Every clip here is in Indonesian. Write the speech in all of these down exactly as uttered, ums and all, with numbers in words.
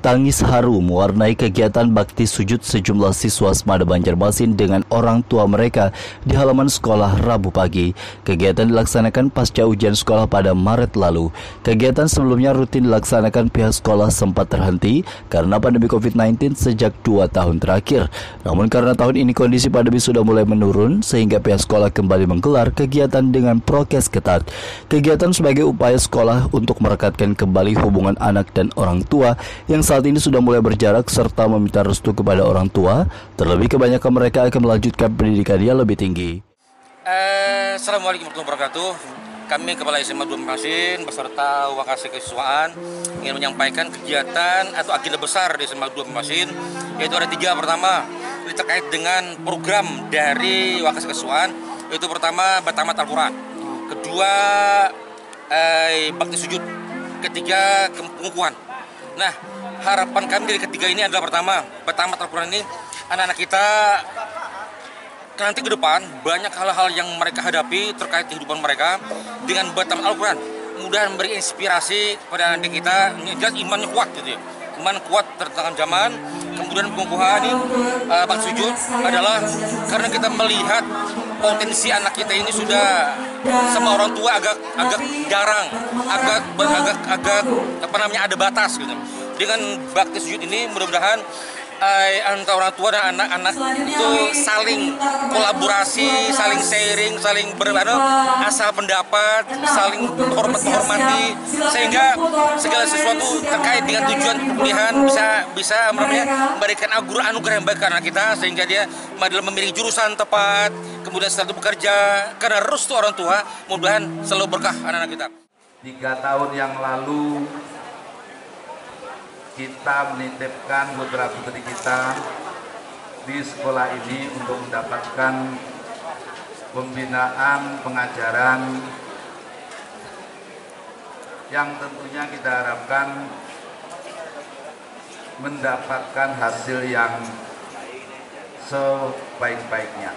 Tangis haru mewarnai kegiatan bakti sujud sejumlah siswa Semada Banjarmasin dengan orang tua mereka di halaman sekolah Rabu pagi. Kegiatan dilaksanakan pasca ujian sekolah pada Maret lalu. Kegiatan sebelumnya rutin dilaksanakan pihak sekolah sempat terhenti karena pandemi covid sembilan belas sejak dua tahun terakhir. Namun karena tahun ini kondisi pandemi sudah mulai menurun sehingga pihak sekolah kembali menggelar kegiatan dengan prokes ketat. Kegiatan sebagai upaya sekolah untuk merekatkan kembali hubungan anak dan orang tua yang saat ini sudah mulai berjarak serta meminta restu kepada orang tua, terlebih kebanyakan mereka akan melanjutkan pendidikannya lebih tinggi. Eh, Assalamualaikum warahmatullahi wabarakatuh. Kami Kepala S M A Banjarmasin beserta Wakasih Kesiswaan ingin menyampaikan kegiatan atau agenda besar di S M A Banjarmasin, yaitu ada tiga. Pertama, ini terkait dengan program dari Wakasih Kesiswaan, yaitu pertama Batamat Al-Quran, kedua eh, Bakti Sujud, ketiga pengukuhan. Nah, harapan kami dari ketiga ini adalah pertama, Batamat Al-Quran ini anak-anak kita nanti ke depan banyak hal-hal yang mereka hadapi terkait kehidupan mereka dengan Batamat Al-Quran. Mudah memberi inspirasi kepada anak kita, ini jelas imannya kuat gitu ya. Iman kuat tertangan zaman. Kemudian pengukuhan ini uh, Bakti Sujud adalah karena kita melihat potensi anak kita ini sudah sama orang tua agak agak jarang, agak agak agak apa namanya ada batas gitu. Dengan Bakti Sujud ini mudah-mudahan eh, antara orang tua dan anak-anak itu saling kolaborasi, saling sharing, saling berbeda asal pendapat, saling hormat menghormati, sehingga segala sesuatu terkait dengan tujuan perkuliahan bisa bisa namanya memberikan anugerah yang baik ke anak kita, sehingga dia adalah memilih jurusan tepat, kemudian setelah itu bekerja karena restu orang tua, mudah-mudahan selalu berkah anak-anak kita. Tiga tahun yang lalu kita menitipkan putra-putri kita di sekolah ini untuk mendapatkan pembinaan pengajaran yang tentunya kita harapkan mendapatkan hasil yang sebaik-baiknya.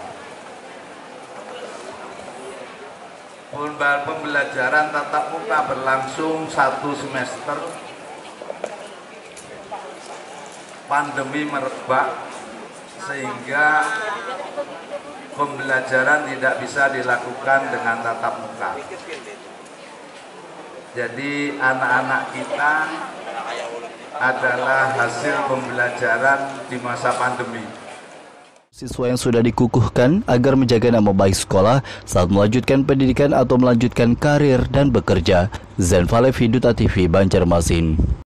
Pembelajaran tatap muka berlangsung satu semester. Pandemi merebak sehingga pembelajaran tidak bisa dilakukan dengan tatap muka. Jadi anak-anak kita adalah hasil pembelajaran di masa pandemi. Siswa yang sudah dikukuhkan agar menjaga nama baik sekolah saat melanjutkan pendidikan atau melanjutkan karir dan bekerja. Zen Valev, Hiduta T V, Banjarmasin.